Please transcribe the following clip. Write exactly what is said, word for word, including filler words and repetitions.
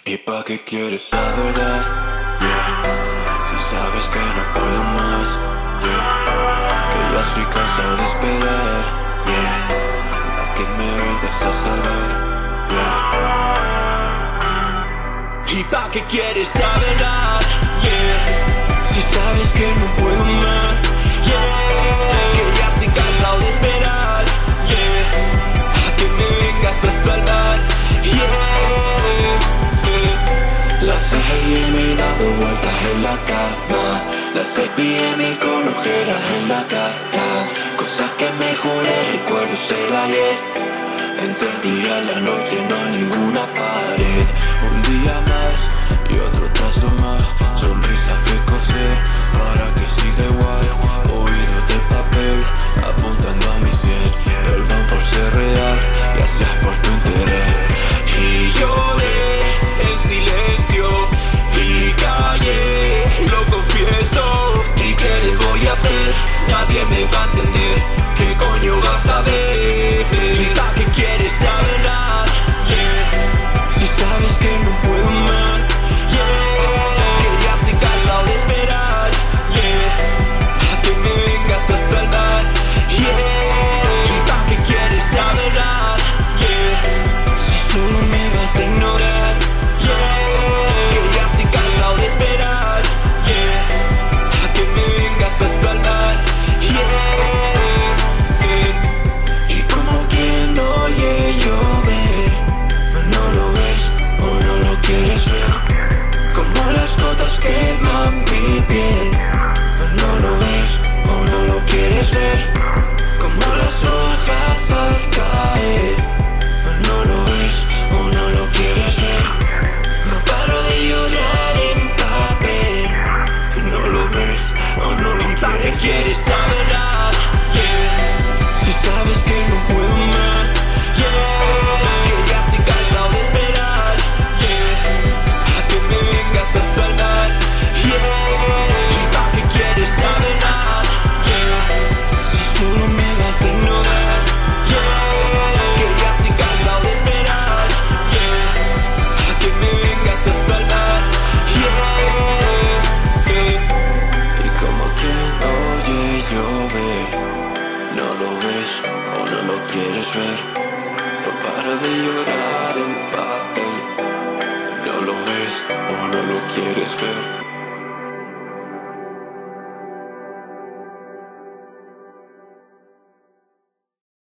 ¿Y pa' qué quieres la verdad? Yeah. Si sabes que no puedo más, yeah. Que ya estoy cansado de esperar, yeah. A que me vengas a salvar, yeah. ¿Y pa' qué quieres la verdad? Yeah. Si sabes que no puedo más, yeah. Que ya estoy cansado de esperar, yeah. A que me vengas a salvar, yeah. Las seis a m dando vueltas en la cama, las seis p m con ojeras en la cara. Cosas que me juré, recuerdos del ayer. Entre el día y la noche no hay ninguna pared. Un día más y otro trazo más. Sonrisas que coser para que siga igual. Oídos de papel apuntando a mi sien. Perdón por ser real, gracias por tu interés. Y lloré en silencio y callé, lo confieso. ¿Y qué les voy a hacer? Nadie me va a entender. ¿Qué coño vas a ver? ¿Y pa' qué quieres la verdad? Yeah. Si sabes que no puedo más, yeah. Que ya estoy cansado de esperar, yeah. A que me vengas a salvar, yeah. ¿Y pa' qué quieres la verdad? Yeah. Si solo me vas a ignorar, yeah. Que ya estoy cansado de esperar, yeah. A que me vengas a salvar, yeah. Y como quien no oye llover, no lo ves o no lo quieres ver. Como las gotas queman mi piel, no lo ves o no lo quieres ver. Como las hojas al caer, no lo ves o no lo quieres ver. No paro de llorar en papel, no lo ves o no lo quieres ver. ¿Quieres la verdad? Yeah. Si sabes que no puedo más, yeah. Que ya estoy cansado de esperar, yeah. A que me vengas a salvar, yeah. ¿Y pa' qué quieres la verdad? Yeah. Si solo me vas a ignorar, yeah. Que ya estoy cansado de esperar, yeah. A que me vengas a salvar, yeah. Y como quien oye llover, no lo ves o no lo quieres ver. No paro de llorar en papel, no lo ves o no lo quieres ver.